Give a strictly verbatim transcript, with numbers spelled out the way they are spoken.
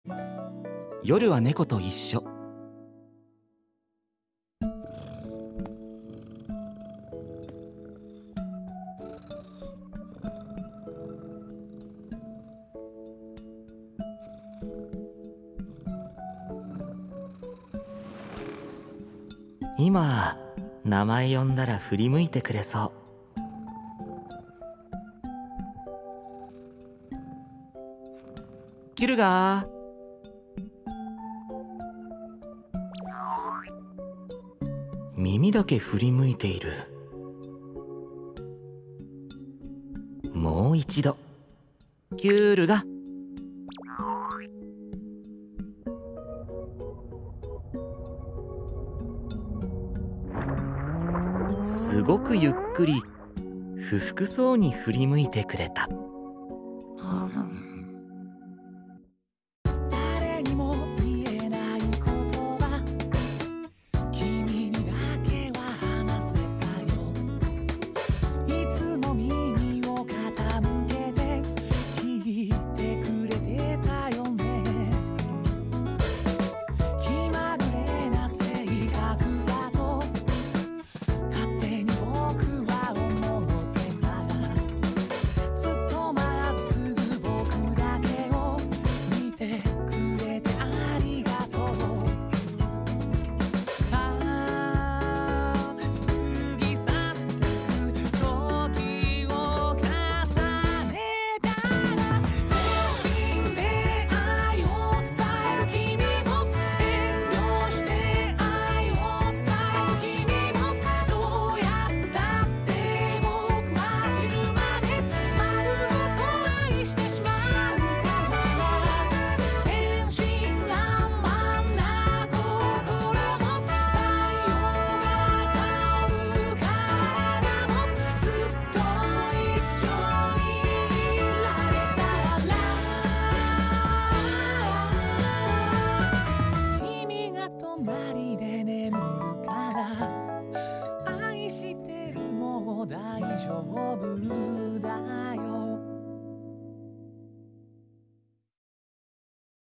夜は猫と一緒。今名前呼んだら振り向いてくれそう。キルガー。耳だけ振り向いている。もう一度。キュールガ。すごくゆっくり不服そうに振り向いてくれた。 誰にも言えない言葉、君にだけは話せたよ。いつも耳を傾けて聞いてくれてたよね。気まぐれな性格だと勝手に僕は思ってたが、ずっとまっすぐ僕だけを見てくれてありがとう。ああ過ぎ去ってく時を重ねたら、全身で愛を伝える君も、遠慮して愛を伝える君も、どうやったって僕は死ぬまで丸ごと愛してしまうから。天真爛漫な心も、太陽が香る体も、ずっと一緒にいられたら。君が隣で眠るから、愛してるもう大丈夫だよ。